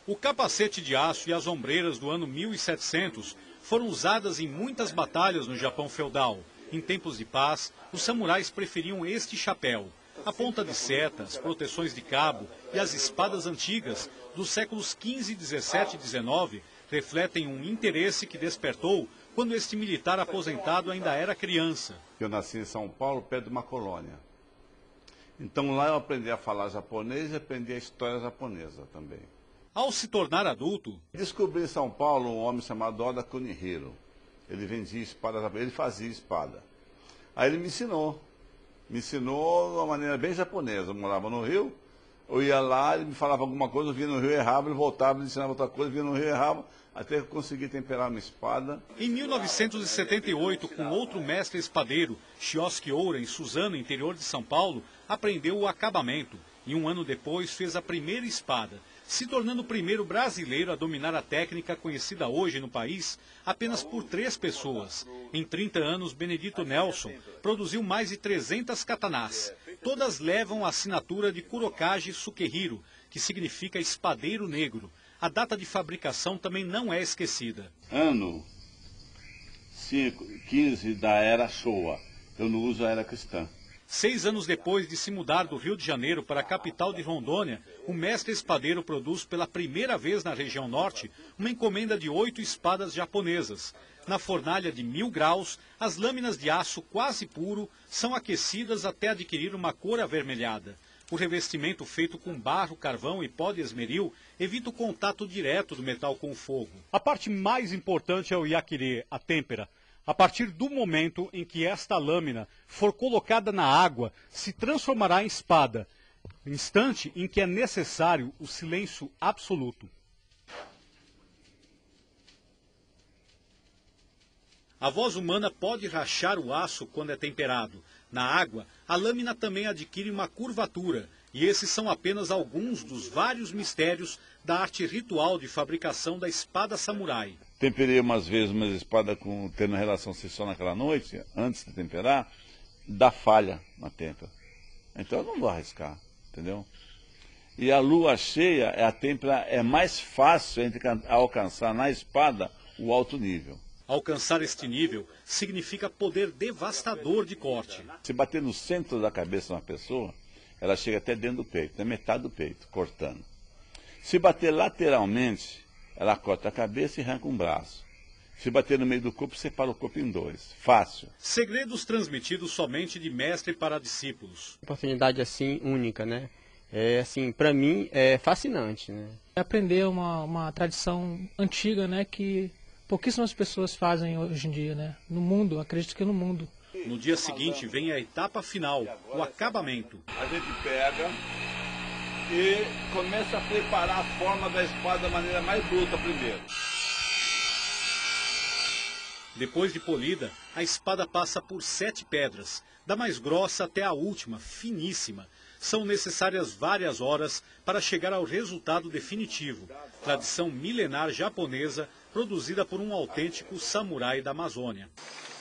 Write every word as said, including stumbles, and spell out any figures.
O capacete de aço e as ombreiras do ano mil e setecentos foram usadas em muitas batalhas no Japão feudal. Em tempos de paz, os samurais preferiam este chapéu. A ponta de seta, as proteções de cabo e as espadas antigas dos séculos quinze, dezessete e dezenove refletem um interesse que despertou quando este militar aposentado ainda era criança. Eu nasci em São Paulo, perto de uma colônia. Então lá eu aprendi a falar japonês e aprendi a história japonesa também. Ao se tornar adulto, descobri em São Paulo um homem chamado Oda Kunihiro. Ele vendia espada, ele fazia espada. Aí ele me ensinou. Me ensinou de uma maneira bem japonesa. Eu morava no Rio, eu ia lá, ele me falava alguma coisa, eu vinha no Rio, errava, ele voltava, ele ensinava outra coisa, eu vinha no Rio, errava, até que eu consegui temperar uma espada. Em mil novecentos e setenta e oito, com outro mestre espadeiro, Shiosuke Oura, em Suzano, interior de São Paulo, aprendeu o acabamento. E um ano depois fez a primeira espada, se tornando o primeiro brasileiro a dominar a técnica conhecida hoje no país apenas por três pessoas. Em trinta anos, Benedito Nelson produziu mais de trezentas katanás. Todas levam a assinatura de Kurokaji Sukehiro, que significa espadeiro negro. A data de fabricação também não é esquecida. Ano quinze da era Showa. Eu não uso a era cristã. Seis anos depois de se mudar do Rio de Janeiro para a capital de Rondônia, o mestre espadeiro produz pela primeira vez na região norte uma encomenda de oito espadas japonesas. Na fornalha de mil graus, as lâminas de aço quase puro são aquecidas até adquirir uma cor avermelhada. O revestimento feito com barro, carvão e pó de esmeril evita o contato direto do metal com o fogo. A parte mais importante é o yakiri, a têmpera. A partir do momento em que esta lâmina for colocada na água, se transformará em espada, instante em que é necessário o silêncio absoluto. A voz humana pode rachar o aço quando é temperado. Na água, a lâmina também adquire uma curvatura, e esses são apenas alguns dos vários mistérios da arte ritual de fabricação da espada samurai. Temperei umas vezes uma espada com, tendo relação sexual naquela noite, antes de temperar, dá falha na têmpera. Então eu não vou arriscar, entendeu? E a lua cheia, a têmpera é mais fácil a gente alcançar na espada o alto nível. Alcançar este nível significa poder devastador de corte. Se bater no centro da cabeça de uma pessoa, ela chega até dentro do peito, até metade do peito, cortando. Se bater lateralmente, ela corta a cabeça e arranca um braço. Se bater no meio do corpo, separa o corpo em dois. Fácil. Segredos transmitidos somente de mestre para discípulos. Oportunidade assim única, né? É assim, para mim é fascinante, né? Aprender uma, uma tradição antiga, né, que pouquíssimas pessoas fazem hoje em dia, né? No mundo, acredito que no mundo. No dia seguinte vem a etapa final, o acabamento. A gente pega e começa a preparar a forma da espada da maneira mais bruta primeiro. Depois de polida, a espada passa por sete pedras, da mais grossa até a última, finíssima. São necessárias várias horas para chegar ao resultado definitivo. Tradição milenar japonesa produzida por um autêntico samurai da Amazônia.